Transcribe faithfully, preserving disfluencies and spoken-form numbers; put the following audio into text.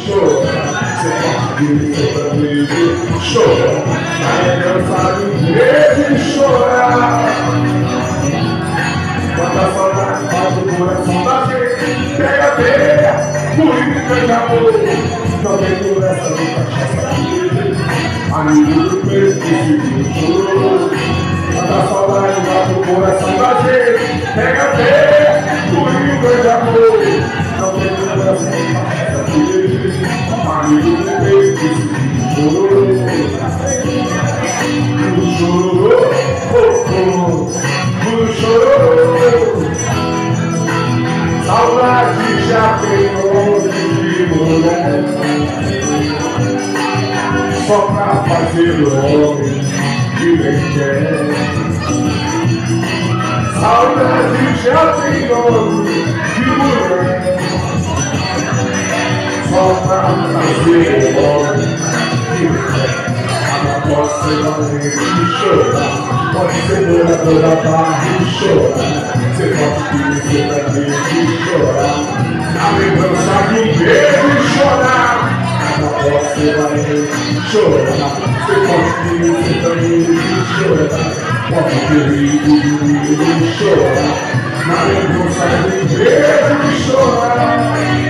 chora, você pode vir também chora, a lembrança do beijo chorar. Quando a saudade faz o coração da gente, pega a veia, por isso de amor. Não tem conversa, não cachaça de amigo do peito que se chorou. Quando a saudade faz o coração da gente, pega a veia, por isso de amor. Não tem conversa, não cachaça de amigo do peito que se chorou. Chorou, oh, oh, chorou. Saudade já tem nome de mulher, só pra fazer o homem que nem quer. Saudade já tem nome de mulher, só pra fazer o homem que nem quer. Pode ser alguém que chora, pode ser morador da barra e chorar. Você pode conhecer também que chorar, na lembrança de um beijo chorar. Pode ser alguém que chora, você pode conhecer também que chorar. Pode ter ido de chorar, na lembrança de um beijo chorar.